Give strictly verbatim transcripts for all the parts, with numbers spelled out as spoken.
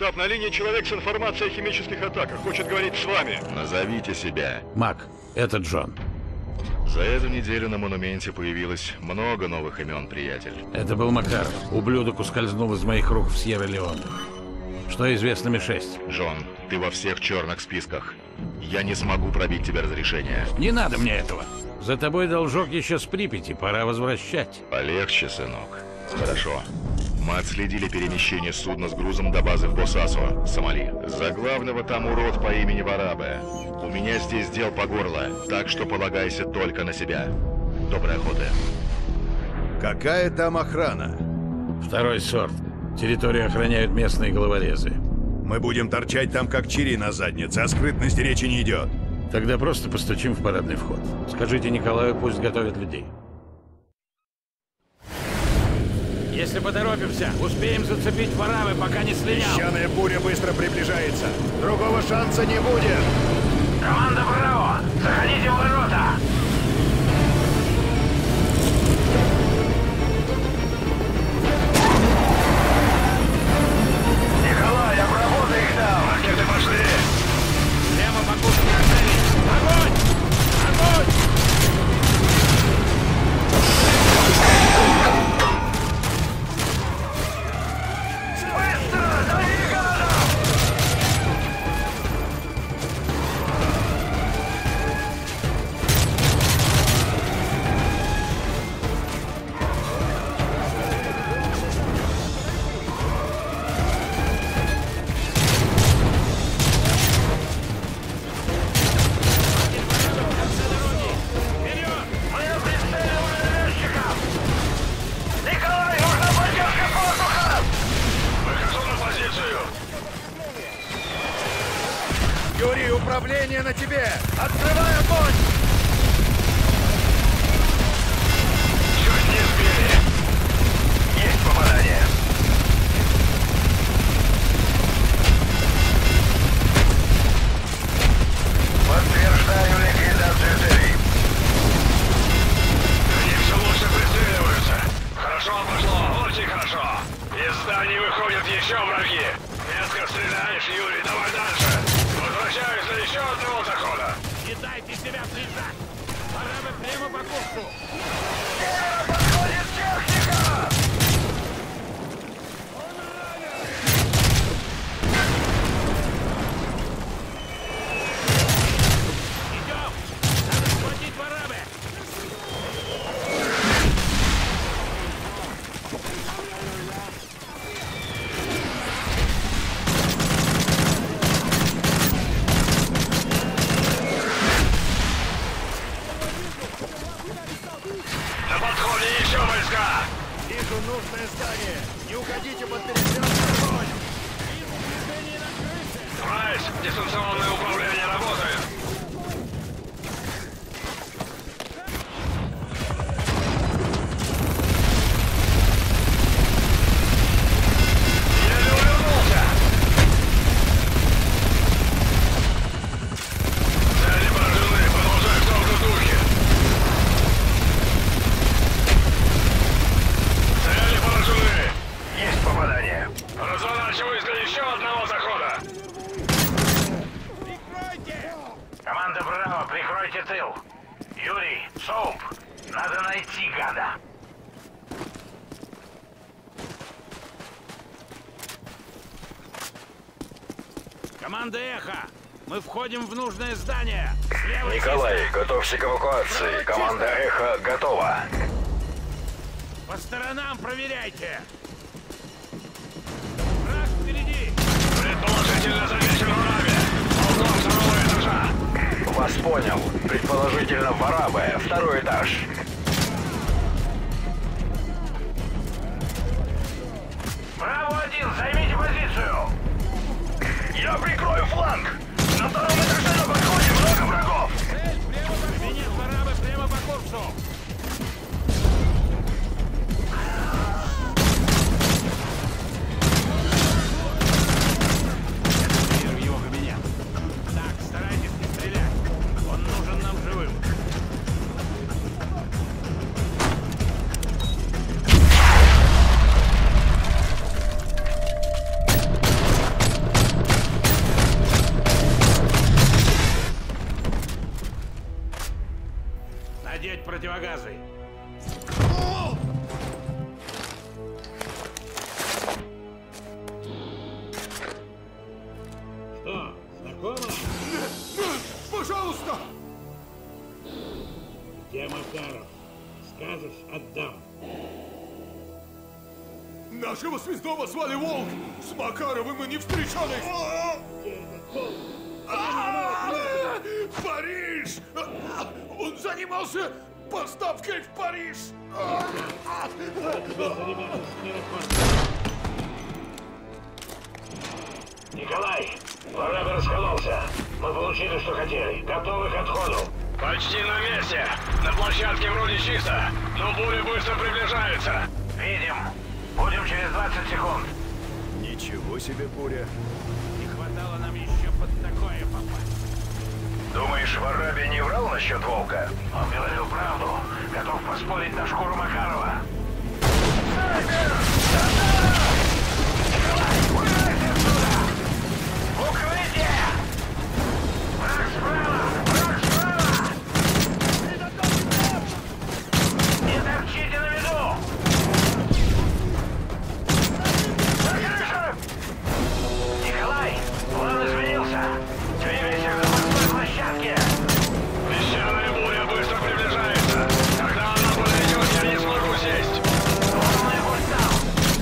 Штаб, на линии человек с информацией о химических атаках. Хочет говорить с вами. Назовите себя. Мак, это Джон. За эту неделю на монументе появилось много новых имен, приятель. Это был Макаров. Ублюдок ускользнул из моих рук в Сьерра-Леоне. Что известно Ми шесть? Джон, ты во всех черных списках. Я не смогу пробить тебе разрешение. Не надо мне этого. За тобой должок еще с Припяти, пора возвращать. Полегче, сынок. Хорошо. Мы отследили перемещение судна с грузом до базы в Босасо, Сомали. За главного там урод по имени Варабе. У меня здесь дел по горло, так что полагайся только на себя. Доброй охоты. Какая там охрана? Второй сорт. Территорию охраняют местные головорезы. Мы будем торчать там, как чири на заднице, а скрытности речи не идет. Тогда просто постучим в парадный вход. Скажите Николаю, пусть готовит людей. Если поторопимся, успеем зацепить Варабе, пока не слинял. Песчаная буря быстро приближается. Другого шанса не будет. Команда Браво! Заходите в ворота! Николай, обработай их там! Ракеты пошли! Прямо по курсу остановить! Огонь! Огонь! Быстро! Дави гадов! Управление на тебе! Открывай огонь! Чуть не сбили! Есть попадание! Подтверждаю ликвидацию целей! Они все лучше пристреливаются! Хорошо пошло! Очень хорошо! Из зданий выходят еще враги! Метко стреляешь, Юрий, давай дальше! Возвращаюсь за еще одного захода! Не дайте себя прижать! Варабе прямо по курсу! Севера подходит техника! Идем! Надо схватить Варабе! На подходе еще войска! Вижу нужное здание! Не уходите под перестрелку огонь! Прайс, дистанционное управление работает! Еле увернулся! Цели поражены, продолжай в том же духе! Цели поражены! Есть попадание! Разворачиваюсь для еще одного захода! Команда Браво, прикройте тыл! Юрий, Соуп, надо найти гада! Команда Эхо! Мы входим в нужное здание! Слева Николай, чисто! готовься к эвакуации. Команда Эхо готова. По сторонам проверяйте! Враг впереди! Предположительно замечен Варабе. Полком второго этажа. Вас понял. Предположительно Варабе. Второй этаж. Браво-один, займите позицию. Я прикрою фланг. На втором этаже на подходе много врагов. Цель прямо по кабинет Варабе прямо по курсу! Вижу его кабинет. Так, старайтесь не стрелять. Он нужен нам живым. противогазы. Что, знакомо? Пожалуйста! Где Макаров? Скажешь, отдам. Нашего связного звали Волк! С Макаровым мы не встречались! Париж! Он занимался поставкой в Париж! Николай, враг раскололся. Мы получили, что хотели. Готовы к отходу. Почти на месте. На площадке вроде чисто, но буря быстро приближается. Видим. Будем через двадцать секунд. Ничего себе буря! Не хватало нам еще под такое попасть. Думаешь, Варабий не врал насчет Волка? Он говорил правду. Готов поспорить на шкуру Макарова. Николай, убирайся отсюда! Укрытие! Враг справа! Враг справа! Не торчите на виду! Николай, план изменился. Двигайся к запасной площадке. Песчаная буря быстро приближается. Когда она подойдет, я не смогу сесть. Полный портал.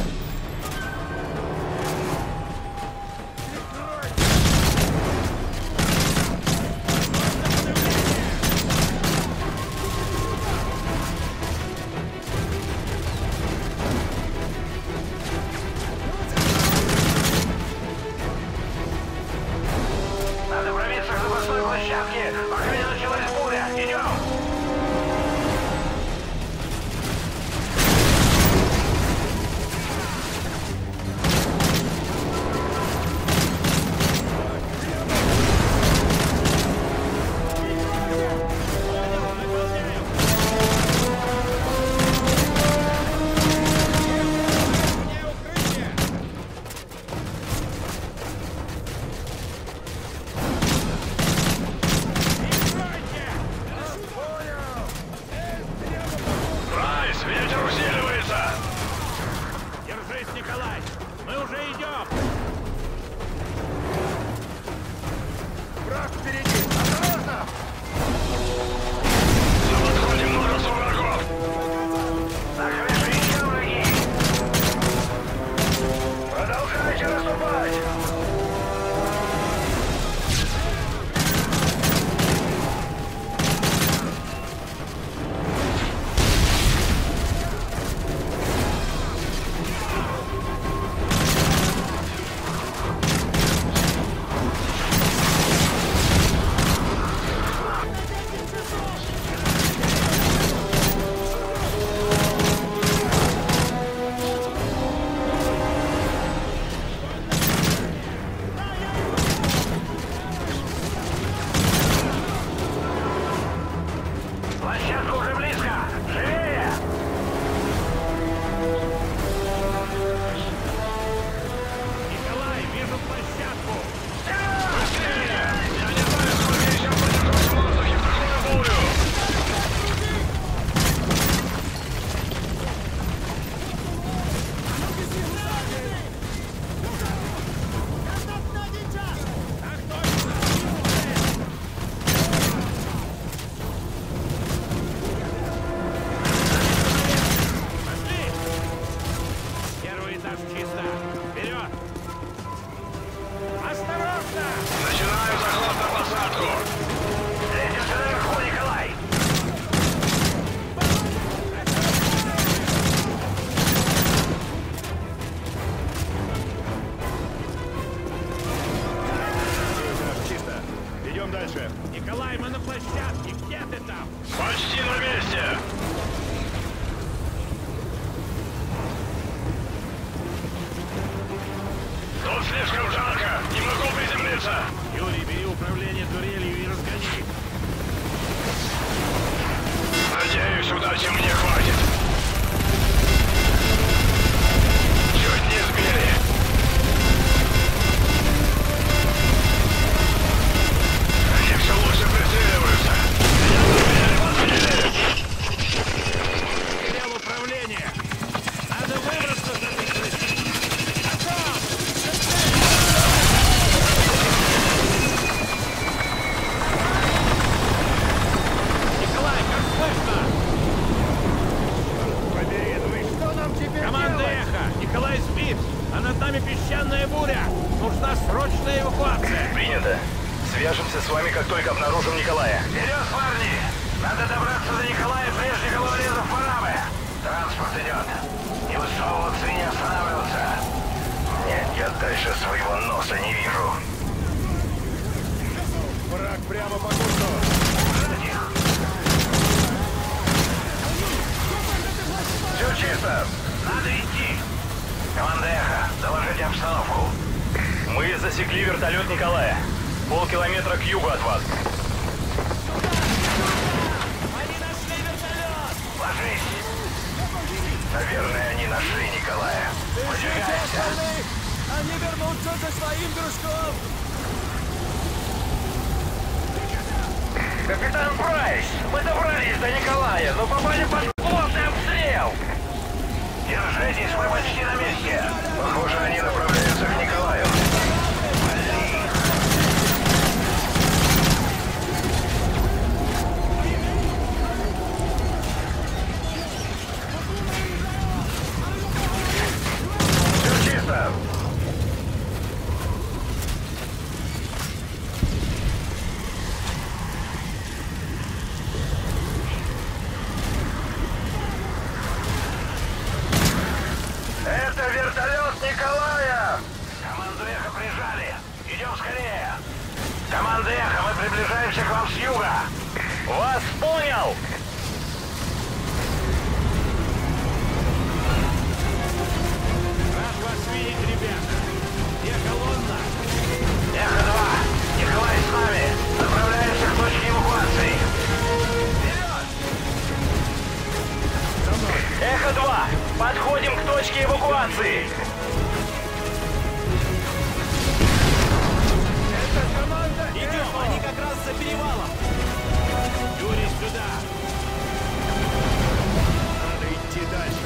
Надо пробиться к запасной площадке, пока не началась буря. Идем! Райс, ветер усиливается! Держись, Николай! Мы уже идем! Враг впереди! Осторожно! На подходе множество врагов! На крыше еще враги! Продолжайте наступать! Площадка уже близко! Живее! Николай, вижу площадку! Быстрее! Я не знаю, сколько еще продержусь в воздухе в такую бурю! Пошли! Первый этаж чисто! Вперед! Осторожно! Начинаю заход на посадку! Встретимся наверху, Николай! Чисто! Идем дальше! Николай, мы на площадке! Где ты там? Почти на месте! Тут слишком жарко! Не могу приземлиться! Юрий, бери управление турелью и разгони! Надеюсь, удачи мне хватит! Чуть не сбили! Они все лучше прицеливаются! Меня подбили, подбили! эвакуация! Принято. Свяжемся с вами, как только обнаружим Николая. Вперед, парни! Надо добраться до Николая, прежде головорезов Варабы! Транспорт идет. Не высовываться и не останавливаться. Нет, я дальше своего носа не вижу. Враг прямо по курсу. Все чисто. Надо идти. Команда Эхо, доложите обстановку. Мы засекли вертолет Николая. Полкилометра к югу от вас. Они нашли вертолет! Ложись! Наверное, они нашли Николая. Выдвигайся! Они вернутся за своим дружком! Капитан Прайс, мы добрались до Николая, но попали под плотный обстрел! Держитесь, мы почти на месте! Похоже, они направляются к Николаю. Все чисто! Это вертолет Николая! Команду Эхо прижали! Идем скорее! Команда Эхо, мы приближаемся к вам с юга! Вас понял! Рад вас видеть, ребята! Где колонна? Эхо-два! Николай с нами! Направляемся к точке эвакуации! Эхо-два! Подходим к точке эвакуации! Идем, они как раз за перевалом! Юрий, сюда! Надо идти дальше.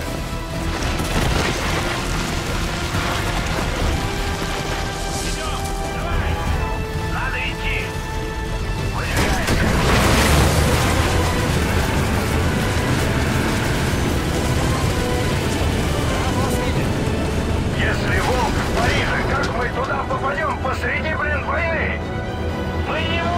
Идем! Давай! Надо идти! Выдвигайся! Если Волк в Париже, как мы туда попадем посреди, блин, войны? Мы не